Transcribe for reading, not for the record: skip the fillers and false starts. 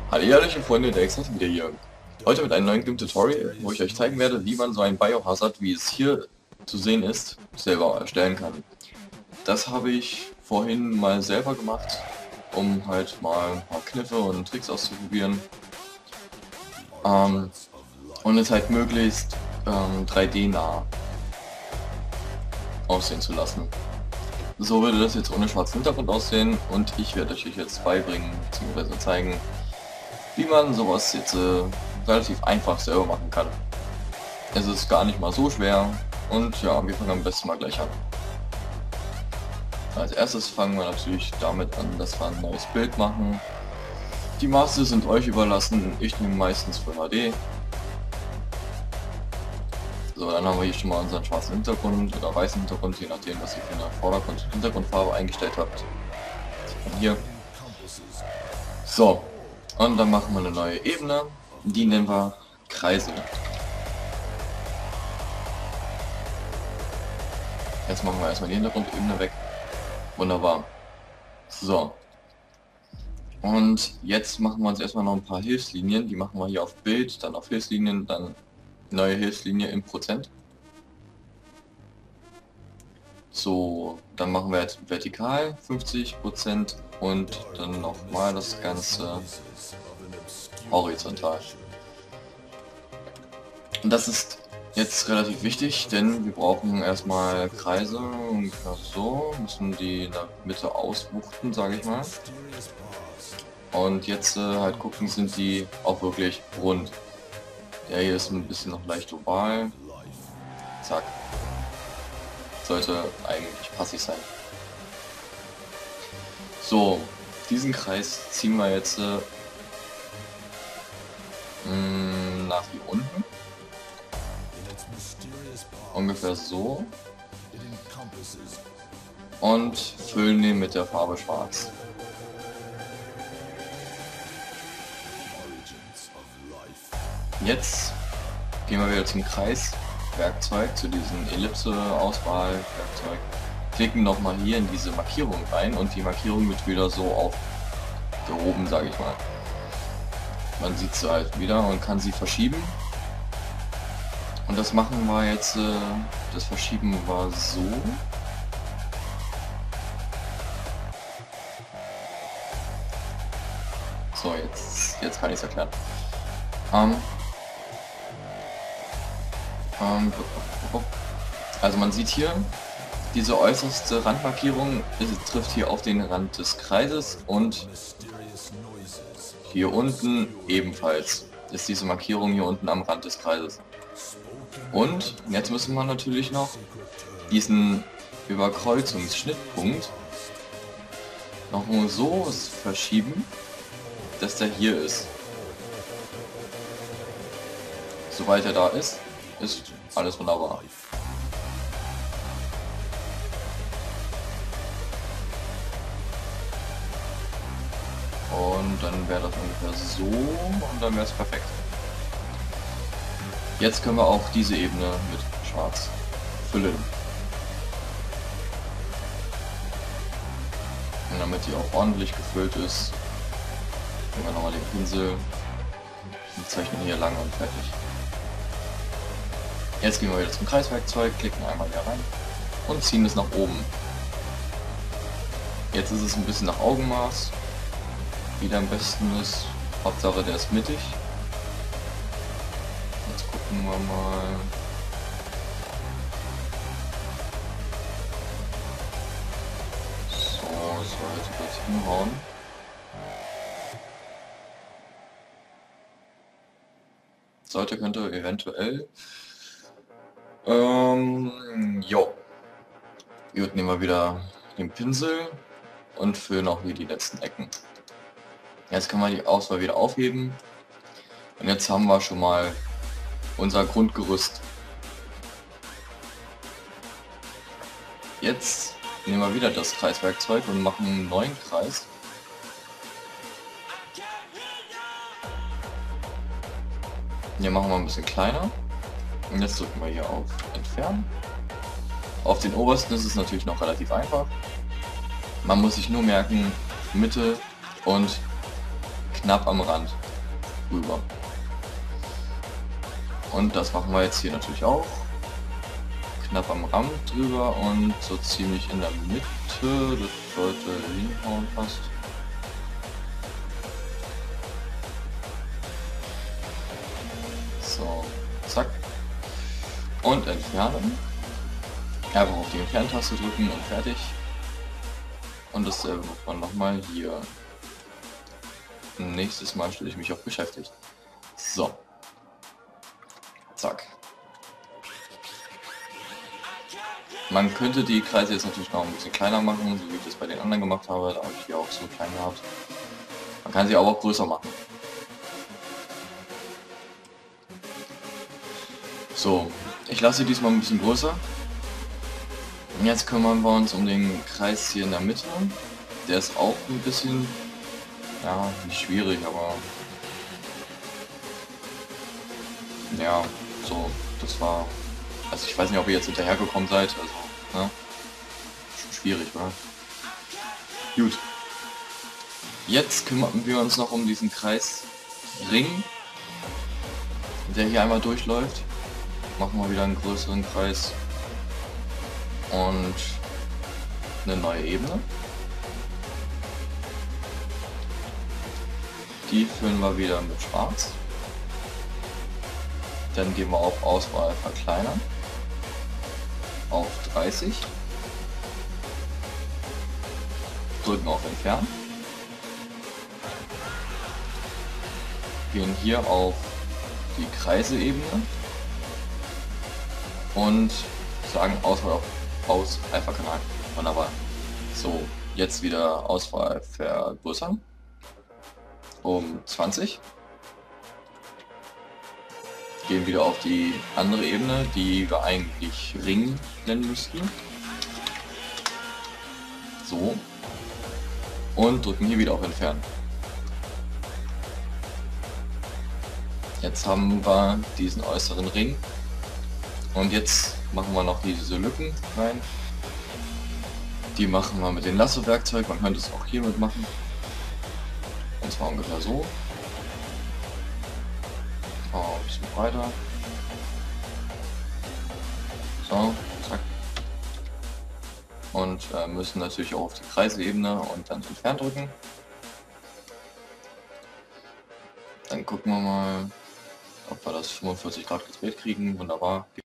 Hallihallöchen Freunde, der Exakt wieder hier. Heute mit einem neuen Game-Tutorial, wo ich euch zeigen werde, wie man so ein Biohazard, wie es hier zu sehen ist, selber erstellen kann. Das habe ich vorhin mal selber gemacht, um halt mal ein paar Kniffe und Tricks auszuprobieren. Und es halt möglichst 3D-nah aussehen zu lassen. So würde das jetzt ohne schwarzen Hintergrund aussehen und ich werde euch jetzt beibringen bzw. zeigen, wie man sowas jetzt relativ einfach selber machen kann. Es ist gar nicht mal so schwer und ja, wir fangen am besten mal gleich an. Als erstes fangen wir natürlich damit an, dass wir ein neues Bild machen. Die Maße sind euch überlassen, ich nehme meistens Full HD. So, dann haben wir hier schon mal unseren schwarzen Hintergrund oder weißen Hintergrund, je nachdem, was ihr für eine Vordergrund- und Hintergrundfarbe eingestellt habt. Von hier. So, und dann machen wir eine neue Ebene, die nennen wir Kreise. Jetzt machen wir erstmal die Hintergrundebene weg. Wunderbar. So. Und jetzt machen wir uns erstmal noch ein paar Hilfslinien. Die machen wir hier auf Bild, dann auf Hilfslinien, dann neue Hilfslinie in Prozent. So, dann machen wir jetzt vertikal 50% und dann nochmal das Ganze horizontal. Und das ist jetzt relativ wichtig, denn wir brauchen erstmal Kreise und so, müssen die in der Mitte ausbuchten, sage ich mal. Und jetzt halt gucken, sind die auch wirklich rund. Der hier ist ein bisschen noch leicht oval. Zack. Sollte eigentlich passig sein. So, diesen Kreis ziehen wir jetzt nach hier unten. Ungefähr so. Und füllen den mit der Farbe schwarz. Jetzt gehen wir wieder zum Kreiswerkzeug, zu diesem Ellipse-Auswahlwerkzeug. Klicken nochmal hier in diese Markierung rein und die Markierung wird wieder so aufgehoben, sage ich mal. Man sieht sie halt wieder und kann sie verschieben. Und das machen wir jetzt, das Verschieben war so. So, jetzt kann ich es erklären. Also man sieht hier, diese äußerste Randmarkierung trifft hier auf den Rand des Kreises und hier unten ebenfalls ist diese Markierung hier unten am Rand des Kreises. Und jetzt müssen wir natürlich noch diesen Überkreuzungsschnittpunkt noch so verschieben, dass der hier ist. Sobald er da ist, ist alles wunderbar. Und dann wäre das ungefähr so und dann wäre es perfekt. Jetzt können wir auch diese Ebene mit Schwarz füllen. Und damit die auch ordentlich gefüllt ist, nehmen wir nochmal den Pinsel und zeichnen hier lang und fertig. Jetzt gehen wir wieder zum Kreiswerkzeug, klicken einmal hier rein und ziehen es nach oben. Jetzt ist es ein bisschen nach Augenmaß, wie der am besten ist. Hauptsache der ist mittig. Jetzt gucken wir mal. So, sollte das hinhauen. Könnte eventuell. Jo. Gut, nehmen wir wieder den Pinsel und füllen auch hier die letzten Ecken. Jetzt können wir die Auswahl wieder aufheben. Und jetzt haben wir schon mal unser Grundgerüst. Jetzt nehmen wir wieder das Kreiswerkzeug und machen einen neuen Kreis. Hier machen wir ein bisschen kleiner. Und jetzt drücken wir hier auf Entfernen. Auf den obersten ist es natürlich noch relativ einfach. Man muss sich nur merken, Mitte und knapp am Rand rüber. Und das machen wir jetzt hier natürlich auch. Knapp am Rand drüber und so ziemlich in der Mitte. Das sollte hinhauen fast. So, zack. Und entfernen. Einfach auf die Entferntaste drücken und fertig. Und dasselbe macht man nochmal hier. Nächstes Mal stelle ich mich auf beschäftigt. So. Zack. Man könnte die Kreise jetzt natürlich noch ein bisschen kleiner machen, so wie ich das bei den anderen gemacht habe. Da habe ich die auch so klein gehabt. Man kann sie aber auch größer machen. So, ich lasse sie diesmal ein bisschen größer. Und jetzt kümmern wir uns um den Kreis hier in der Mitte. Der ist auch ein bisschen, ja, nicht schwierig, aber ja, so, das war, also ich weiß nicht, ob ihr jetzt hinterhergekommen seid, also, ne, schon schwierig, oder? Gut. Jetzt kümmern wir uns noch um diesen Kreisring, der hier einmal durchläuft. Machen wir wieder einen größeren Kreis und eine neue Ebene. Die füllen wir wieder mit Schwarz. Dann gehen wir auf Auswahl verkleinern auf 30. Drücken auf Entfernen. Gehen hier auf die Kreise-Ebene und sagen Auswahl auf Alpha-Kanal. Wunderbar. So, jetzt wieder Auswahl vergrößern um 20. Gehen wieder auf die andere Ebene, die wir eigentlich Ring nennen müssten. So. Und drücken hier wieder auf Entfernen. Jetzt haben wir diesen äußeren Ring. Und jetzt machen wir noch diese Lücken rein. Die machen wir mit dem Lasso-Werkzeug. Man könnte es auch hier mitmachen. Und zwar ungefähr so. Oh, ein bisschen breiter. So, zack. Und müssen natürlich auch auf die Kreisebene und dann entfernen drücken. Dann gucken wir mal, ob wir das 45 Grad gedreht kriegen. Wunderbar.